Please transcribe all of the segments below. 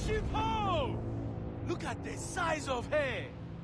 Ship-ho! Look at the size of her!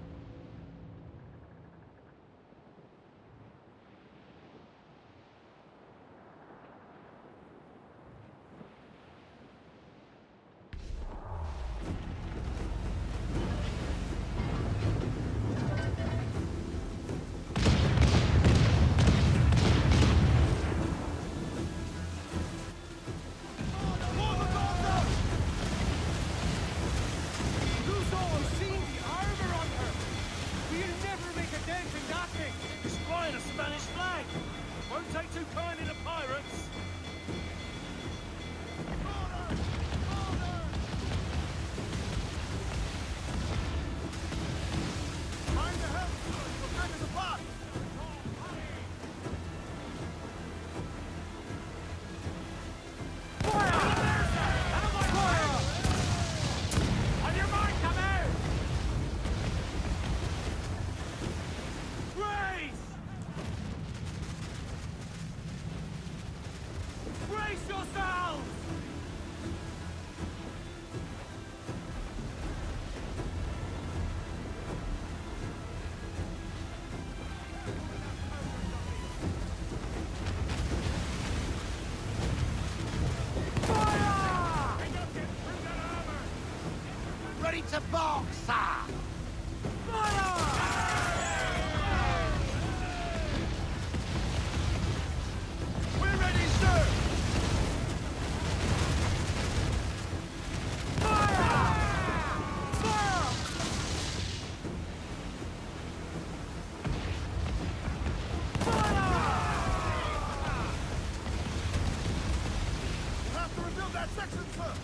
Ready to box, sir! We're ready, sir! We'll have to rebuild that section, sir!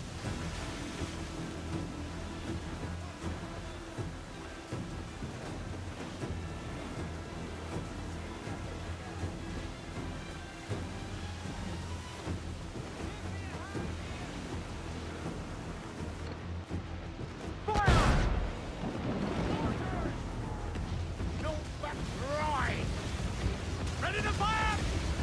Ready to fire!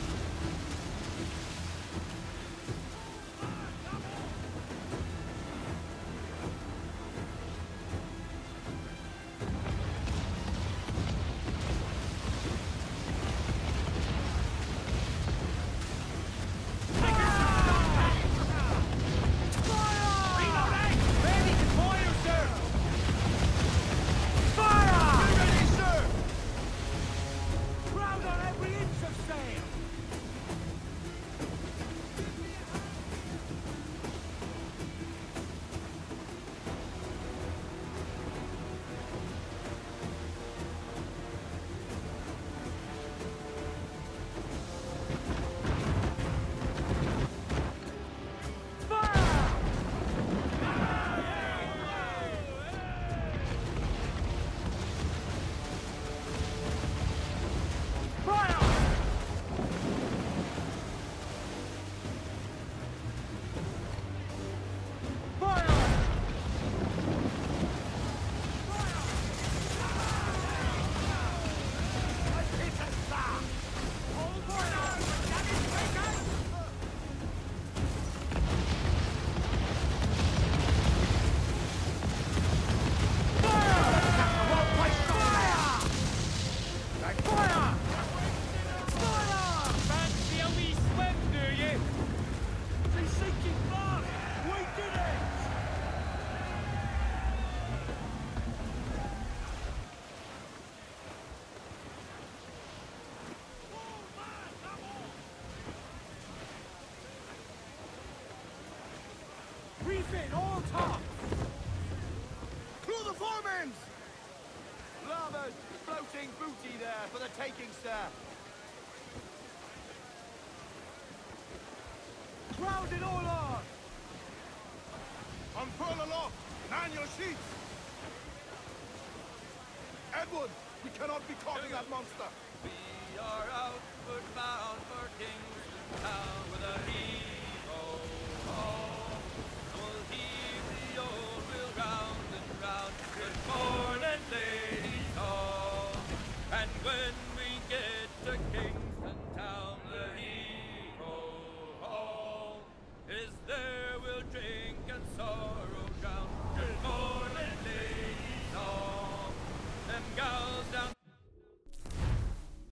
Refit all tops! Clew the foremans! Lava's floating booty there for the taking, sir. Crowd it all on! Unfurl aloft! Man your sheets! Edward, we cannot be caught in that monster! We are outward bound for Kingston Town with a hero.